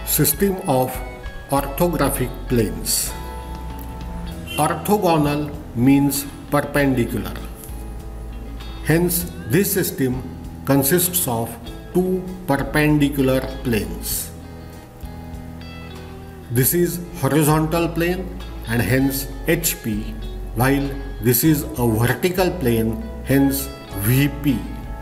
System of orthographic planes. Orthogonal means perpendicular. Hence, this system consists of two perpendicular planes. This is horizontal plane and hence HP, while this is a vertical plane, hence VP.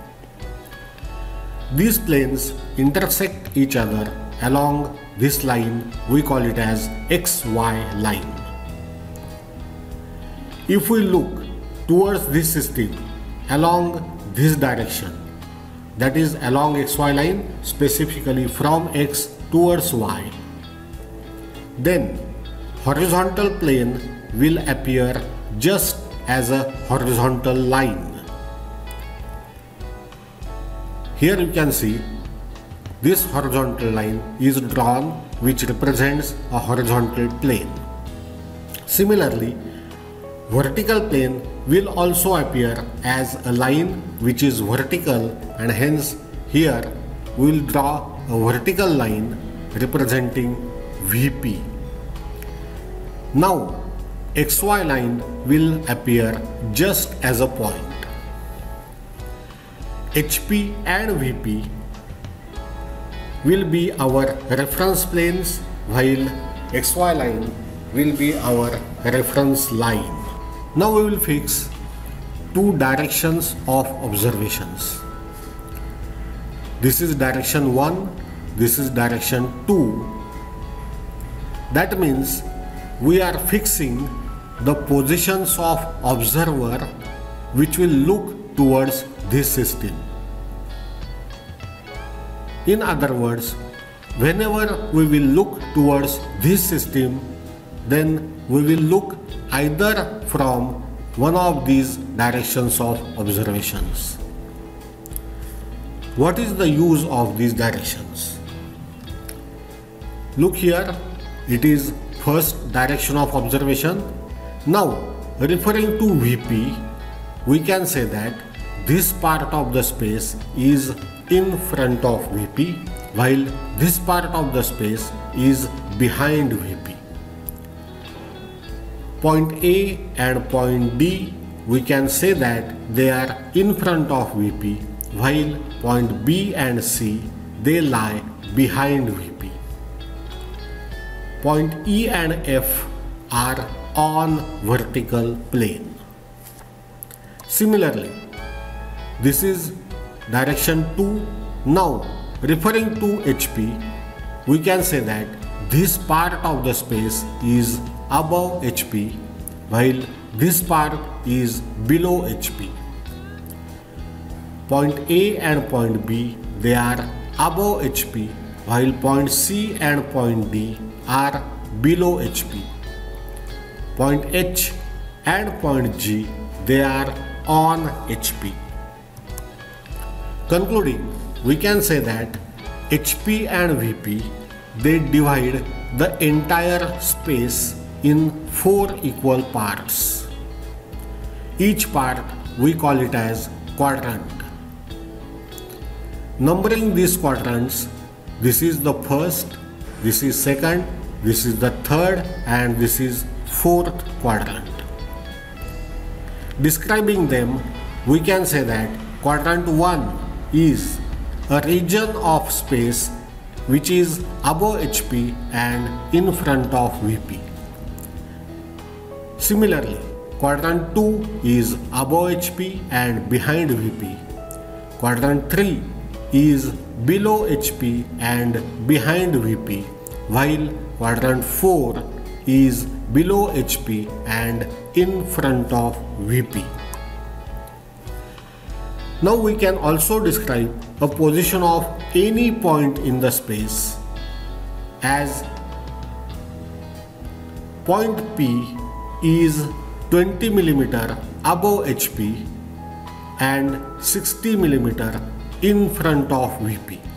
These planes intersect each other along this line. We call it as XY line. If we look towards this system along this direction, that is along XY line, specifically from X towards Y, then horizontal plane will appear just as a horizontal line. Here you can see this horizontal line is drawn, which represents a horizontal plane. Similarly, vertical plane will also appear as a line which is vertical, and hence here we will draw a vertical line representing VP. Now XY line will appear just as a point. HP and VP will be our reference planes, while XY line will be our reference line. Now we will fix two directions of observations. This is direction 1, this is direction 2. That means we are fixing the positions of observer which will look towards this system. In other words, whenever we will look towards this system, then we will look either from one of these directions of observations. What is the use of these directions? Look here, it is first direction of observation. Now, referring to VP, we can say that this part of the space is in front of VP, while this part of the space is behind VP. Point A and point D, we can say that they are in front of VP, while point B and C, they lie behind VP. Point E and F are on vertical plane. Similarly, this is direction 2. Now, referring to HP, we can say that this part of the space is above HP, while this part is below HP. Point A and point B, they are above HP, while point C and point D are below HP. Point H and point G, they are on HP. Concluding, we can say that HP and VP, they divide the entire space in 4 equal parts. Each part we call it as quadrant. Numbering these quadrants, this is the first, this is second, this is the third, and this is fourth quadrant. Describing them, we can say that quadrant 1 is a region of space which is above HP and in front of VP. Similarly, quadrant 2 is above HP and behind VP. Quadrant 3 is below HP and behind VP, while quadrant 4 is below HP and in front of VP. Now we can also describe a position of any point in the space as point P is 20 mm above HP and 60 mm in front of VP.